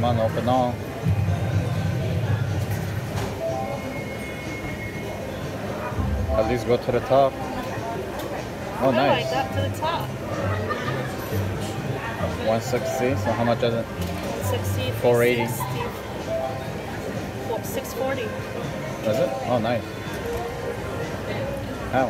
Come on, open all. At least go to the top. Oh, nice. I got to the top. 160. So how much is it? 160. 480. 640. Is it? Oh, nice. How?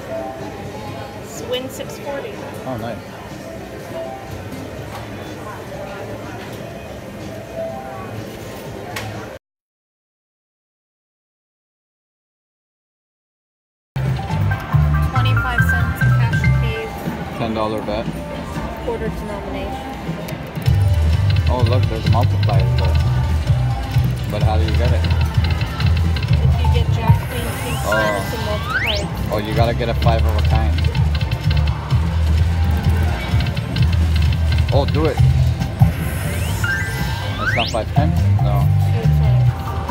Win 640. Oh, nice. $0.25 cash paid. $10 bet. Quarter denomination. Oh, look, there's multipliers there. But how do you get it? If you get Jack, Queen, King, Queen, it's a multiplier. Oh, you gotta get a 5 of a kind. Oh, do it. It's not 5 times? No. 2 times.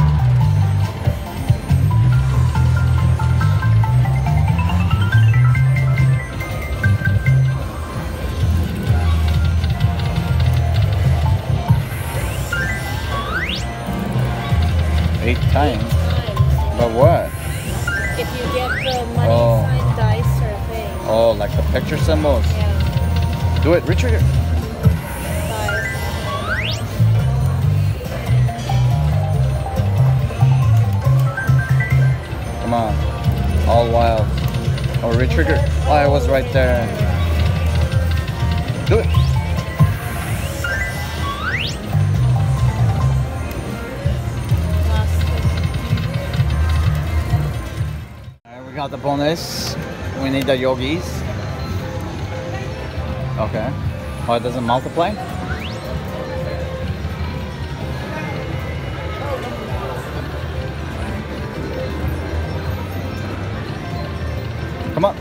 Eight times? 8 times. But what? If you get the money sign dice or thing. Oh, like the picture symbols? Yeah. Do it, retrigger. 5. Come on. All wild. Oh, retrigger. Oh, I was right there. Do it. Alright, we got the bonus. We need the yogis. Okay. Oh, it doesn't multiply? Come on.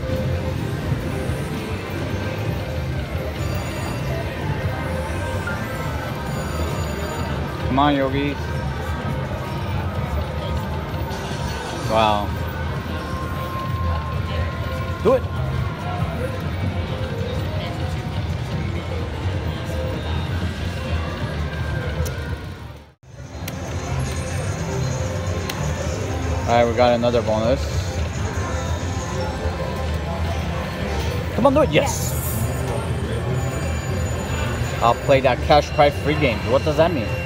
Come on, yogis. Wow. Do it. Alright, we got another bonus. Come on, do it. Yes. I'll play that cash prize free game. What does that mean?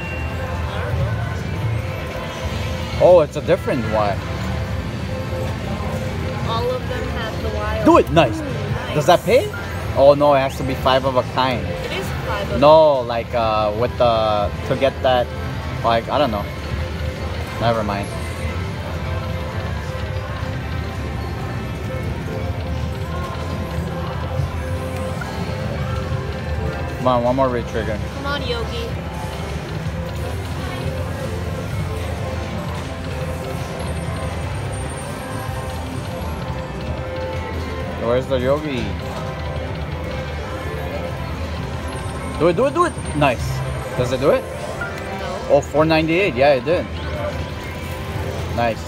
Oh, it's a different Y. All of them have the Y. Do it. Nice. Nice. Does that pay? Oh no, it has to be 5 of a kind. It is 5 of No, like with the to get that, like I don't know. Never mind. Come on, one more retrigger. Come on, Yogi. Where's the yogi? Do it, do it, do it! Nice. Does it do it? No. Oh, 498. Yeah, it did. Nice.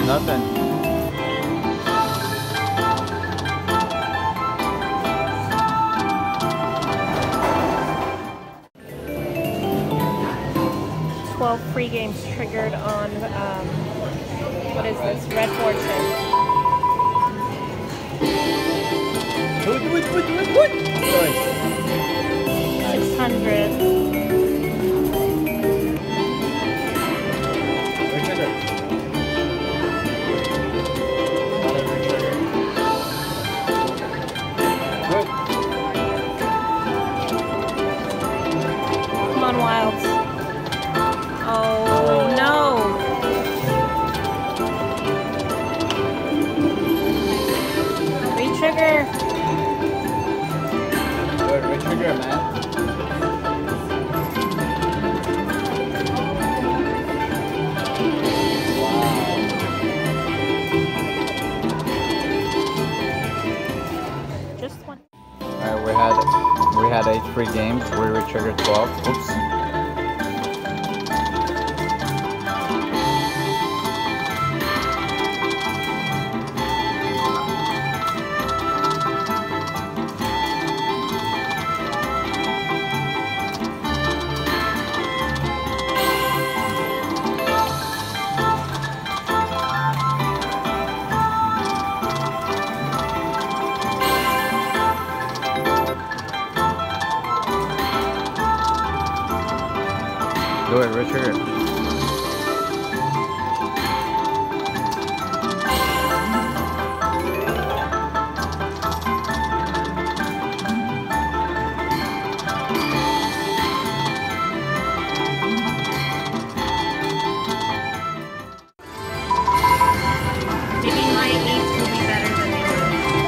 Nothing. Free games triggered on what is this? Red Fortune. What? 600. Come on, Wilds. Oh no! Retrigger! Good, retrigger, man. Wow. Just one. Alright, we had 8 free games. We retriggered 12. Oops. Do it, Richard. Maybe my 8s will be better than yours.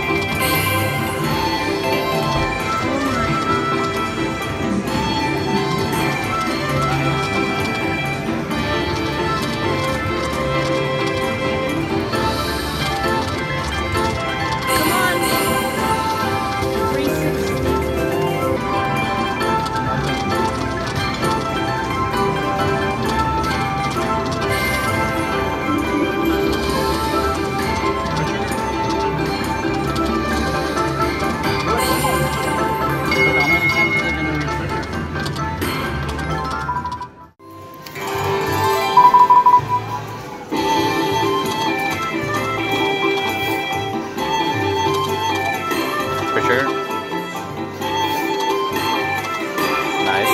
Sure. Nice.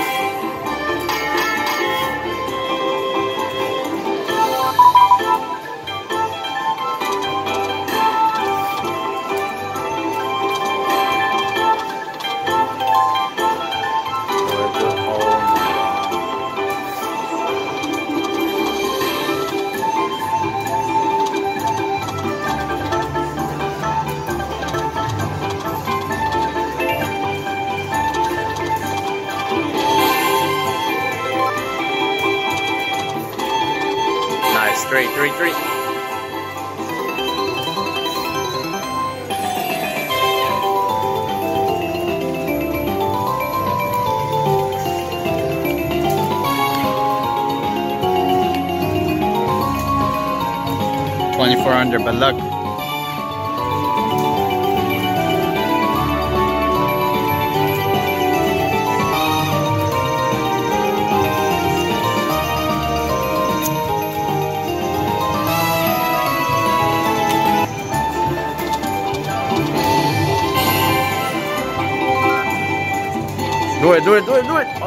Nice. 3, 3, 3. $2,400, but luck. Do it, do it, do it, do it.